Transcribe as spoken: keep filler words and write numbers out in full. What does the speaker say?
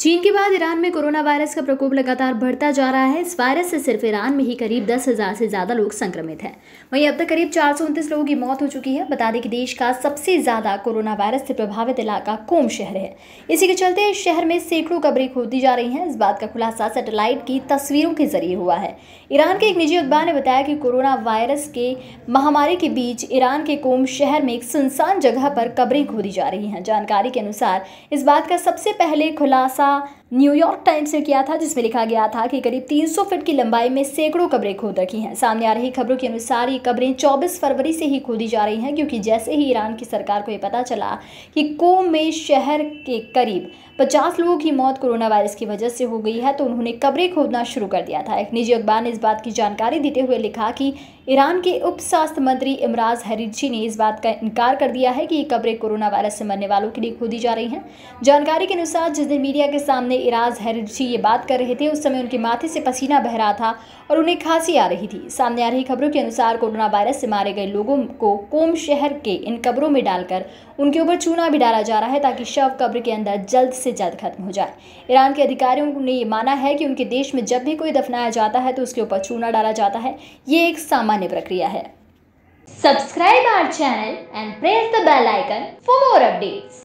चीन के बाद ईरान में कोरोना वायरस का प्रकोप लगातार बढ़ता जा रहा है। इस वायरस से सिर्फ ईरान में ही करीब दस हजार से ज्यादा लोग संक्रमित हैं। वहीं अब तक करीब चार सौ उनतीस लोगों की मौत हो चुकी है। बता दें कि देश का सबसे ज्यादा कोरोना वायरस से प्रभावित इलाका कोम शहर है। इसी के चलते इस शहर में सैकड़ों कब्रें खोदी जा रही हैं। इस बात का खुलासा सैटेलाइट की तस्वीरों के जरिए हुआ है। ईरान के एक निजी अखबार ने बताया कि कोरोना वायरस के महामारी के बीच ईरान के कोम शहर में एक सुनसान जगह पर कब्रें खोदी जा रही हैं। जानकारी के अनुसार इस बात का सबसे पहले खुलासा न्यूयॉर्क टाइम्स ने किया था, जिसमें लिखा गया था कि करीब तीन सौ फीट की लंबाई में सैकड़ों कब्रें खोद रखी हैं। सामने आ रही खबरों के अनुसार ये कब्रें चौबीस फरवरी से ही खोदी जा रही हैं, क्योंकि जैसे ही ईरान की सरकार को ये पता चला कि कोम में शहर के करीब पचास लोगों की मौत कोरोना वायरस की वजह से हो गई है, तो उन्होंने कब्रें खोदना शुरू कर दिया था। एक निजी अखबार ने इस बात की जानकारी देते हुए लिखा कि ईरान के उप स्वास्थ्य मंत्री इमराज हैरिची ने इस बात का इनकार कर दिया है कि ये कब्रें कोरोना वायरस से मरने वालों के लिए खोदी जा रही हैं। जानकारी के अनुसार जिस दिन मीडिया के सामने इमराज हैरिची ये बात कर रहे थे, उस समय उनके माथे से पसीना बह रहा था और उन्हें खांसी आ रही थी। सामने आ रही खबरों के अनुसार कोरोना वायरस से मारे गए लोगों को कोम शहर के इन कब्रों में डालकर उनके ऊपर चूना भी डाला जा रहा है, ताकि शव कब्र के अंदर जल्द से जल्द खत्म हो जाए। ईरान के अधिकारियों ने ये माना है कि उनके देश में जब भी कोई दफनाया जाता है तो उसके ऊपर चूना डाला जाता है। ये एक सामान्य प्रक्रिया है। Subscribe our channel and press the bell icon for more updates.